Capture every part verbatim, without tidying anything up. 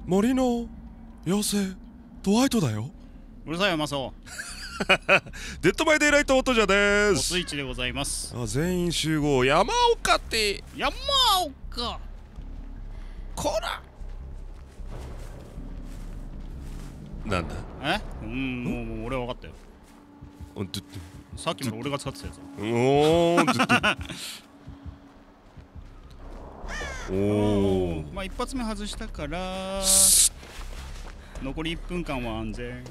森の妖精ドワイトだよ。 うるさいよマソ。 デッドバイデイライト音じゃでおす。 スイッチでございます。 あ、全員集合。山岡って山岡こらなんだ。 えうんもうもう俺は分かったよ。 おどさっきまで俺が使ってたやつ。 おーどおおまあ一発目外したから残りいっぷんかんは安全。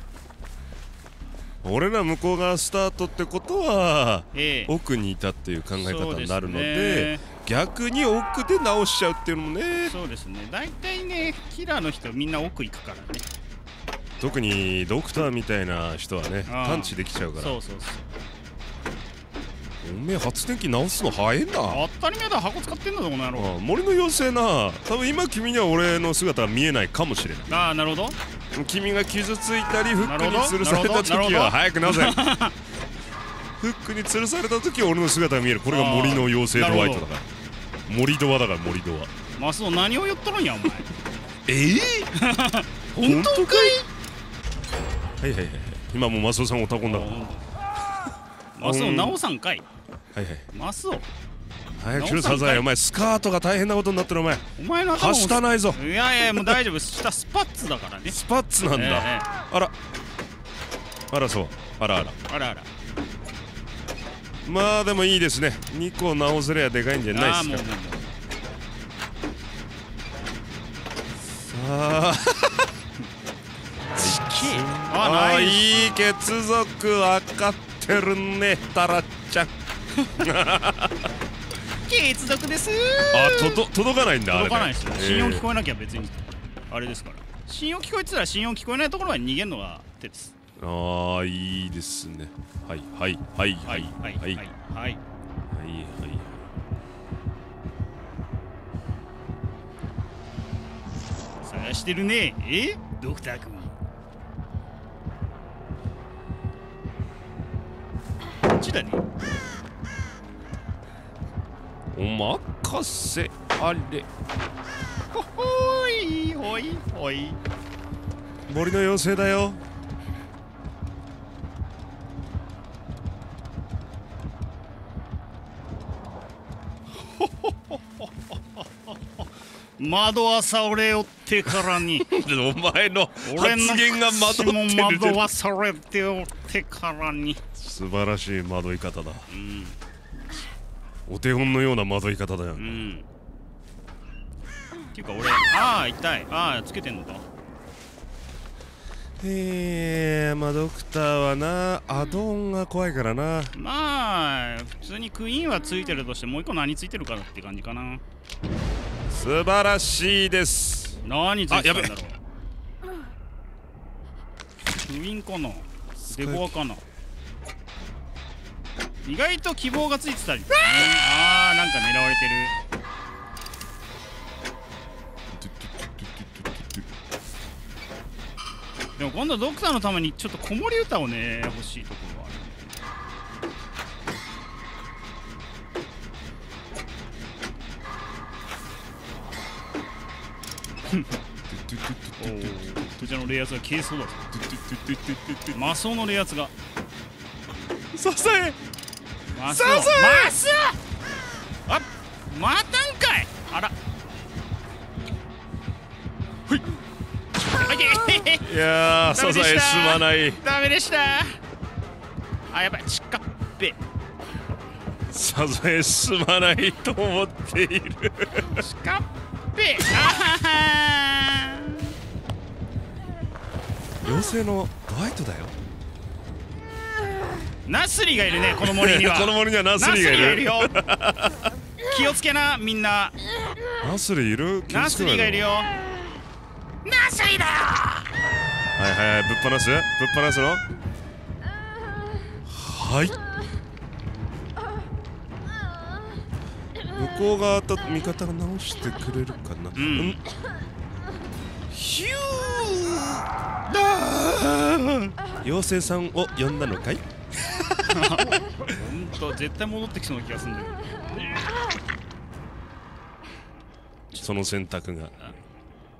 俺ら向こう側スタートってことは、 ええ、 奥にいたっていう考え方になるので、 で逆に奥で直しちゃうっていうのもね。 そうですね。大体ねキラーの人みんな奥行くからね。 特にドクターみたいな人はね探知できちゃうから。 そうそうそう。 おめえ発電機直すの早いんだ。 当たり前だ。箱使ってんだぞこの野郎。 ああ、森の妖精な。多分今君には俺の姿は見えないかもしれない。 ああなるほど。 君が傷ついたりフックに吊るされた時は早くなぜフックに吊るされた時は俺の姿が見える。これが森の妖精ドワイトだから。森ドアだから森ドア。 マスオ何を言っとるんやお前。 ええ本当かい。 はいはいはい。今もうマスオさんオタコンだから。 マスオ直さんかい。 はいはい。 マスオ早くしろサザエ。お前スカートが大変なことになってる。お前お前の頭はしたないぞ。 いやいやもう大丈夫。下スパッツだからね。 スパッツなんだ、 ええ、 あらあらそうあらあらあらあら。 まあでもいいですね。にこ直せりゃでかいんじゃないですか。 ああもうもうもうさあああ、いい血族分かってるねタラちゃん。 血族ですー。 あ、とど届かないんだ。 届かないですよ。信用聞こええなきゃ別にあれですから。信用聞こえてたら信用聞こえないところは逃げるのが手です。 ー、ああいいですね。はいはいはいははいいはいはいはいはいはい。 はい。 探してるねえドクター君。こっちだね。 お任せあれ。 ほほーいほいほい。 森の妖精だよ。 窓はされおってからにお前の発言が惑ってる。 窓はされておってからに。 素晴らしい惑い方だ。 うん、 お手本のような惑い方だよ。 うん、っていうか俺ああ痛い。ああつけてんのか。 えー、まあドクターはなアドオンが怖いからな。 まあ普通にクイーンはついてるとしてもう一個何ついてるかなって感じかな。 素晴らしいです。 何ついてたんだろう。クイーンかなデコアかな。意外と希望がついてたり、ね、あーなんか狙われてる。でも今度ドクターのためにちょっと子守歌をね欲しいところがある。こちらのレイアツが消えそうだぞ。マスオのレイアツがささえマスオマスオあまたんかい。あらほい。 いやーサザエすまない。 ダメでした。あやばいちっかっぺ。 サザエすまないと思っている。 ちかっぺ。あ妖精のドワイトだよ。 ナスリがいるねこの森には。 この森にはナスリがいる。 ナスリがいるよ。気をつけなみんな。 ナスリいる。 ナスリがいるよ。ナスリだよ。 はいはいはい、ぶっ放すぶっ放すの。はい、向こう側と味方が直してくれるかな。 うん、うん、 ヒューだー。妖精さんを呼んだのかい。 ほんと絶対戻ってきそうな気がするんだけど。 その選択が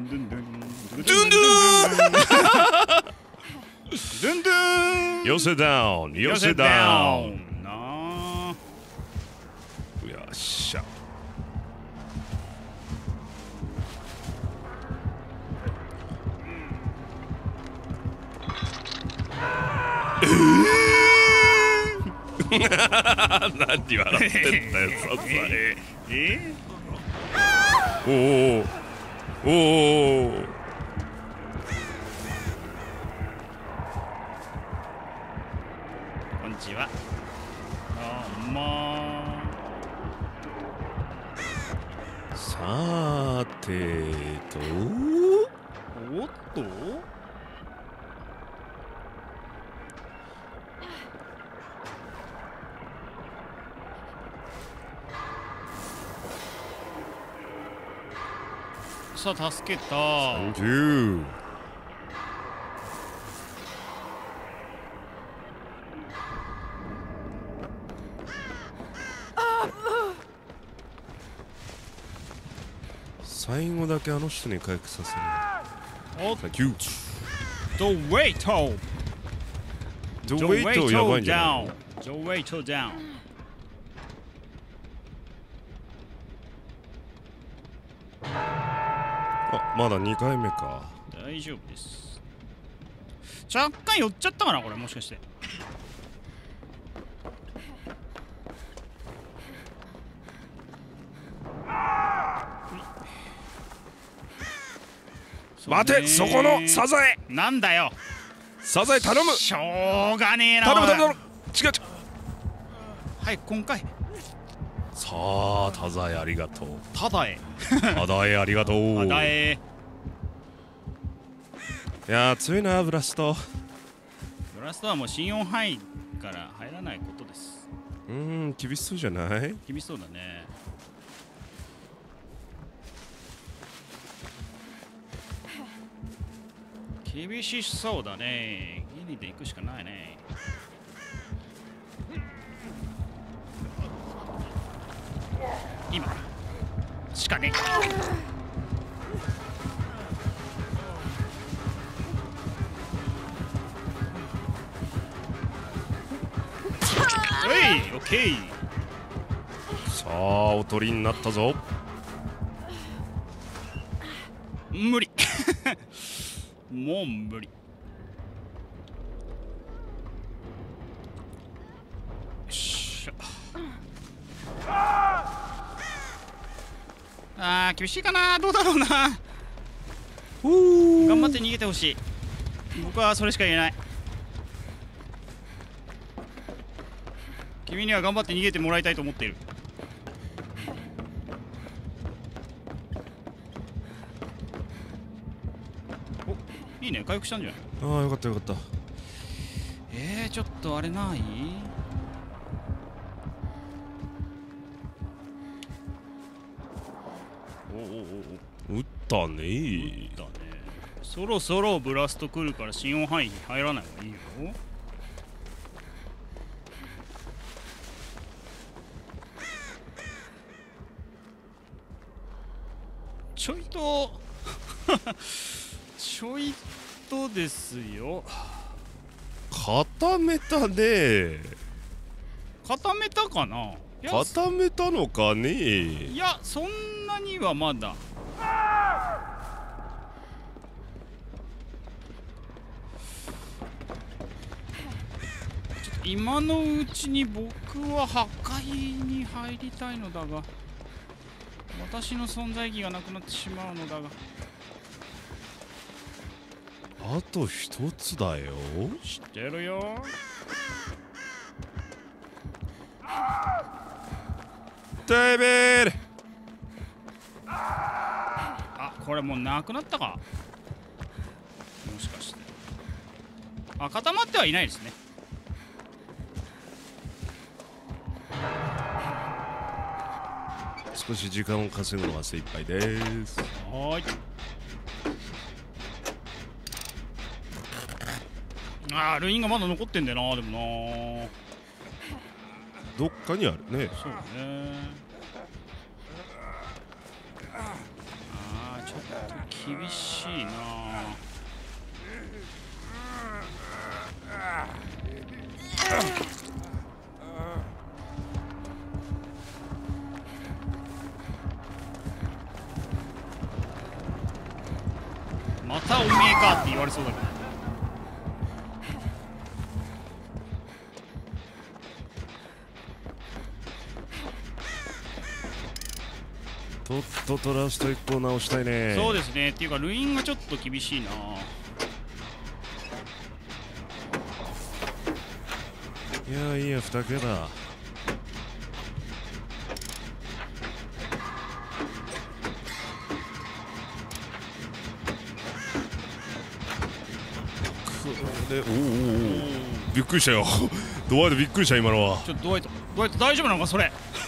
ンドゥンドゥンドゥンドゥンドゥンドゥン寄せダウン寄せダウン。 なあよっしゃ。ええー、何笑ってんだよサザエ。 えおおおお。 こんにちは。あーまあさてとおっとさあ助けた。 サンキュー。最後だけあの人に回復させる。 おっサンキュー。 The weight The weight やばいんじゃないの。 The weight down。 あ、まだにかいめか。 大丈夫です。若干寄っちゃったかなこれ、もしかして。 待て、そこのサザエ。 なんだよサザエ頼む。 しょうがねえな。 頼む頼む。違う違う。 はい、今回さあ、サザエありがとう。 ただえサザエありがとう。 ただえ。 いやー、強いなブラスト。 ブラストはもう心音範囲から入らないことです。 うーん、厳しそうじゃない？ 厳しそうだね。厳しそうだね。ギリで行くしかないね。今しかね。はい、オッケー。 さあ、おとりになったぞ。 無理もう無理。よっしゃ。あー、厳しいかな。どうだろうな。頑張って逃げてほしい。僕はそれしか言えない。君には頑張って逃げてもらいたいと思っている。 いいね、回復したんじゃない？ ああよかったよかった。 えー、ちょっとあれない？おおおお、 撃ったね撃ったね。そろそろブラスト来るから心音範囲に入らない方がいいよ。ちょいとちょいとですよ。 固めたね。 固めたかな。いや固めたのかね。 いや、そんなにはまだ。ちょっと今のうちに僕は破壊に入りたいのだが、私の存在意義がなくなってしまうのだが。 あと一つだよ。 知ってるよ。 テーベル。 あ、これもうなくなったか。もしかして。あ、固まってはいないですね。 少し時間を稼ぐのが精一杯です。 はーい。あー、ルインがまだ残ってんだよな。でもな、 どっかにあるね。 そうね。あー、ちょっと厳しいな。またおめえかって言われそうだけど。 とっととラストいっこを直したいね。 そうですね。っていうかルインがちょっと厳しいな。 いやいやにけだ。でおおおおびっくりしたよ。ドワイトびっくりした今のは。 ちょっとドワイトドワイト大丈夫なのかそれ。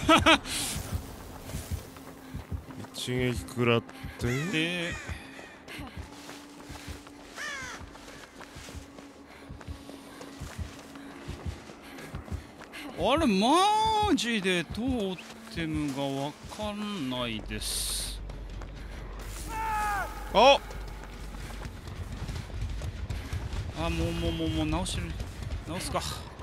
一撃食らってで、あれマジでトーテムがわかんないです。 ああ、もうもうもうもう直してる。直すか。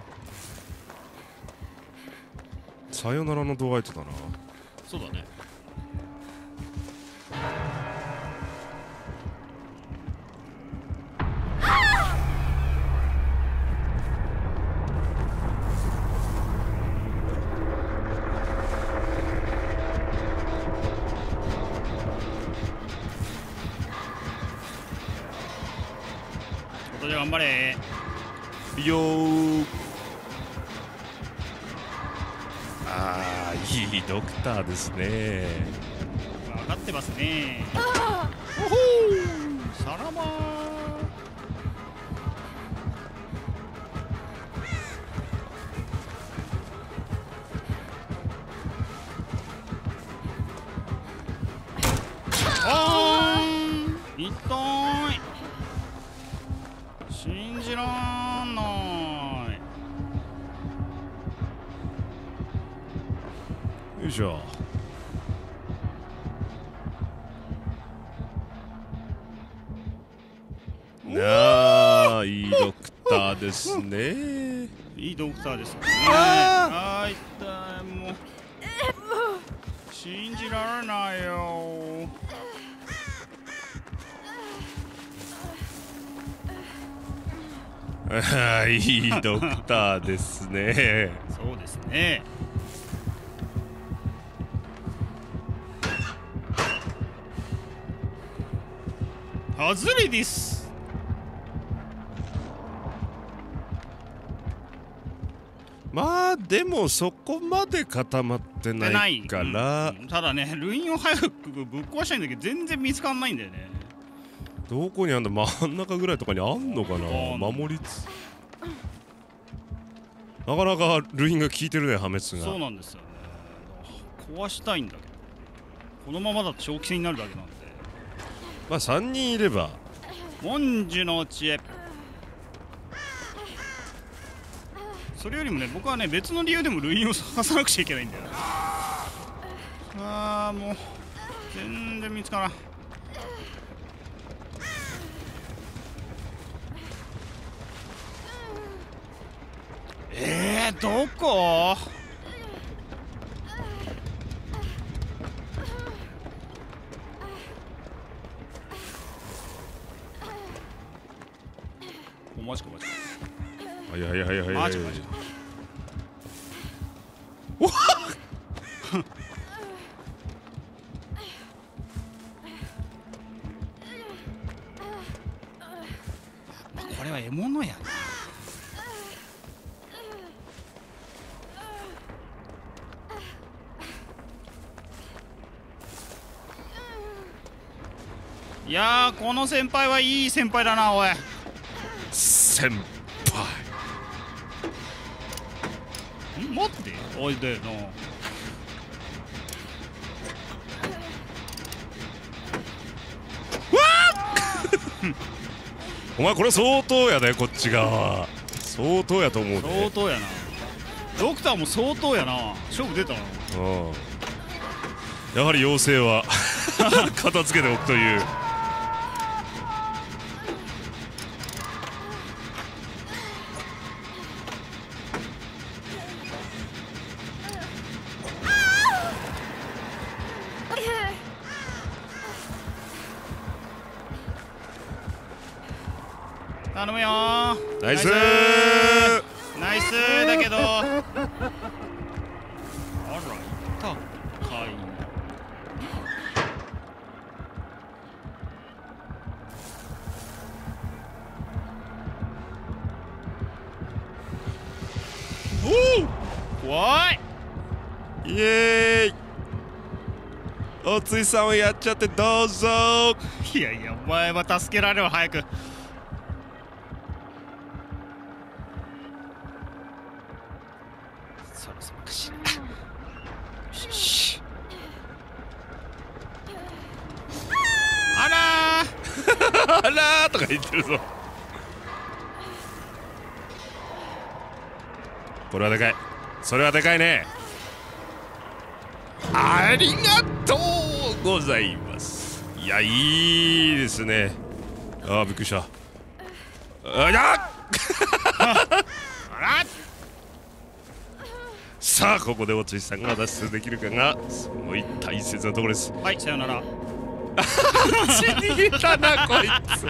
さよならのドワイトだな。 そうだね。じゃ頑張れいいよー。あーいいドクターですね。 分かってますね。おほーさらばー。あーん痛い。信じらんない。 よいしょ。ああいいドクターですね。 いいドクターですね。あー痛い。もう信じられないよ。 ああいいドクターですね。 そうですね。ハズレです。 まあでもそこまで固まってないから、 うん、ただねルインを早くぶっ壊したいんだけど全然見つかんないんだよね。 どこにあんだ、真ん中ぐらいとかにあんのかな。守りつなかなかルインが効いてるね、破滅が。 そうなんですよね。壊したいんだけど、このままだと長期戦になるだけなんで。 まあさんにんいれば。 文殊の知恵。それよりもね、僕はね、別の理由でもルインを探さなくちゃいけないんだよ。ああ、もう全然見つからん。えー、どこ？お、マジかマジか。 はいはいはいはいはい。 マジかマジか。 おっこれは獲物やな。いやー、この先輩はいい先輩だな。おい、 先輩。 ん、待って、おいでの。 お前これ相当やで、こっち側相当やと思うで。 相当やな。ドクターも相当やな。勝負出たな。 うん、やはり妖精は片付けておくという。 頼むよー。 ナイスーナイスーだけど、あら、いたかい。 おお怖い。 ーイエーイ。おついさんをやっちゃってどうぞ。 いやいや、お前は助けられろ、早く。そろそろかしら。よしよし。あらあらーとか言ってるぞ。これはでかい。それはでかいね。ありがとうございます。いや、いいですね。ああ、びっくりした。あやっあらさあ、ここでおついさんが脱出できるかがすごい大切なところです。 はい、さよなら。 逃げたな、こいつ。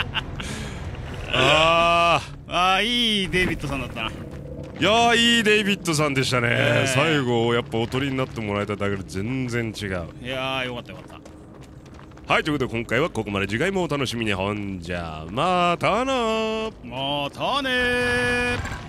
あああ、いいデイビッドさんだったな。 いやー、いいデイビッドさんでしたね、えー、最後やっぱおとりになってもらえただけで全然違う。 いやー、よかったよかった。 はい、ということで今回はここまで。次回もお楽しみに。ほんじゃまたなー。 またねー。